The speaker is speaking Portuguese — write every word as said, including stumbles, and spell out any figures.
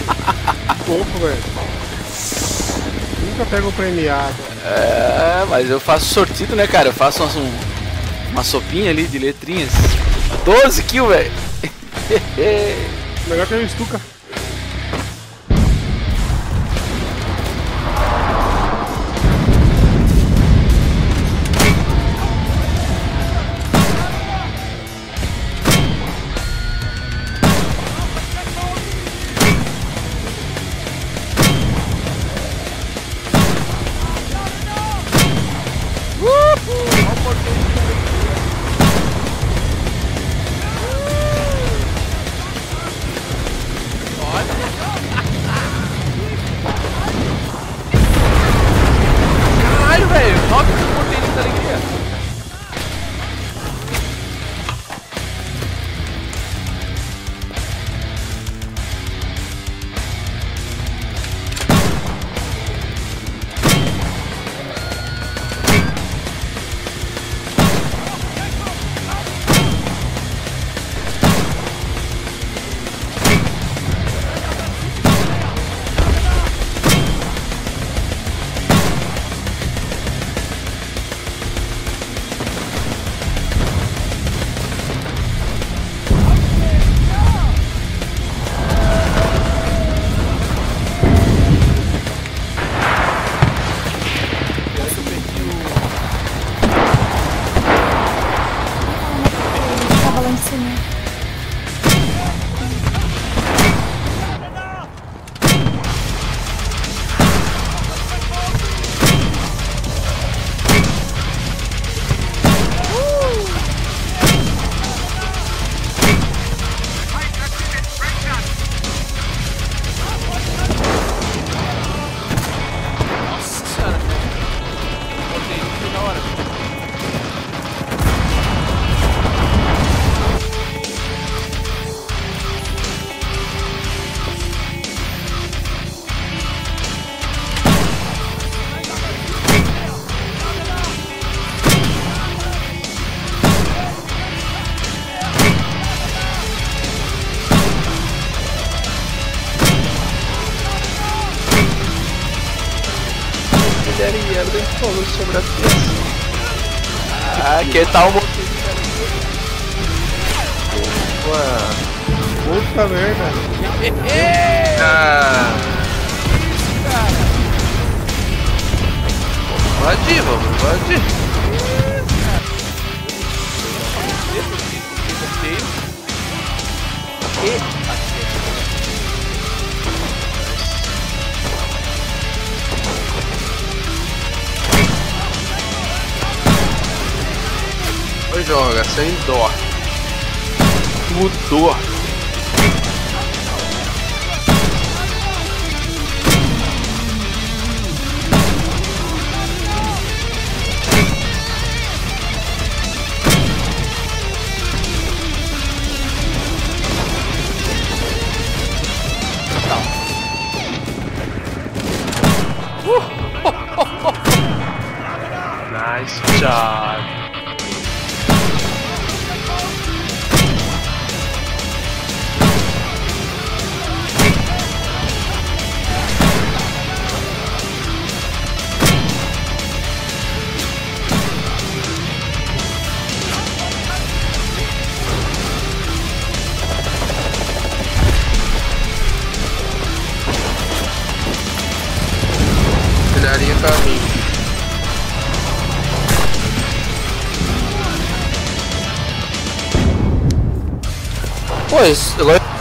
Pouco, velho. Nunca pego o premiado. É, mas eu faço sortido, né, cara? Eu faço uma, um, uma sopinha ali de letrinhas. doze kills, velho. Melhor que eu estuca. Caralho, velho. Nove porteirinhos da alegria. Tava lá em cima. Nossa senhora. Porteirinho na hora. Ele alguém falou sobre a fiação. Ah, que tal o motivo? Puta merda. Ah. Vamos invadir, vamos invadir. Oi, joga sem dó. Mudou. Nice job. Daria caminho. Pois, agora